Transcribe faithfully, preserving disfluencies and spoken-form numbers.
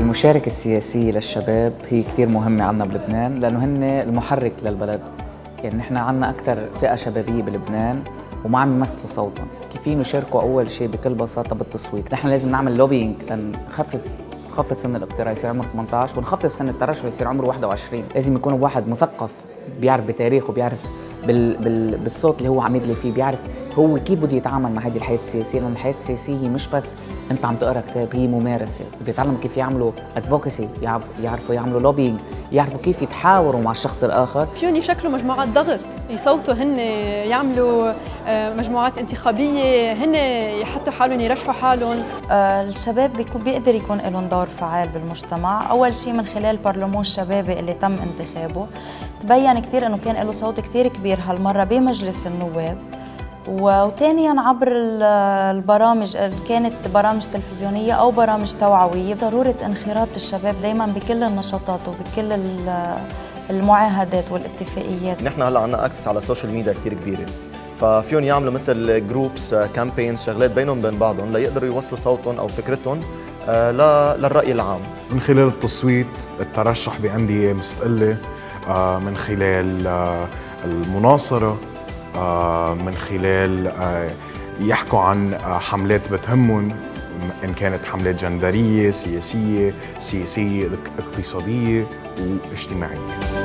المشاركة السياسية للشباب هي كتير مهمة عنا بلبنان، لأنه هن المحرك للبلد. يعني نحن عنا أكثر فئة شبابية بلبنان وما عم يمثلوا صوتهم. كيف يشاركوا؟ أول شيء بكل بساطة بالتصويت. نحن لازم نعمل لوبينج لنخفف نخفض سن الاقتراع يصير عمره ثمانية عشر، ونخفف سن الترشح يصير عمره واحد وعشرين. لازم يكون واحد مثقف، بيعرف بتاريخه، بيعرف بال... بال... بالصوت اللي هو عم يدلي فيه، بيعرف هو كيف بده يتعامل مع هذه الحياة السياسية. لأن الحياة السياسية هي مش بس أنت عم تقرأ كتاب، هي ممارسة. بده يتعلم كيف يعملوا ادفوكسي، يعرفوا يعملوا لوبينج، يعرفوا كيف يتحاوروا مع الشخص الآخر. فيهم يشكلوا مجموعات ضغط، يصوتوا هن، يعملوا مجموعات انتخابية، هن يحطوا حالهم، يرشحوا حالهم. الشباب بيكون بيقدر يكون لهم دور فعال بالمجتمع. أول شيء من خلال برلمان الشبابي اللي تم انتخابه، تبين كثير إنه كان له صوت كثير كبير هالمرة بمجلس النواب. وثانيا عبر البرامج، كانت برامج تلفزيونية أو برامج توعوية، ضرورة انخراط الشباب دايما بكل النشاطات وبكل المعاهدات والاتفاقيات. نحن هلا عندنا اكسس على السوشيال ميديا كثير كبيره، ففيهم يعملوا مثل جروبس، كامبينز، شغلات بينهم بين بعضهم ليقدروا يوصلوا صوتهم او فكرتهم للرأي العام. من خلال التصويت، الترشح بأندية مستقلة، من خلال المناصرة، من خلال يحكوا عن حملات بتهمهم، إن كانت حملات جندرية، سياسية، سياسية، اقتصادية واجتماعية.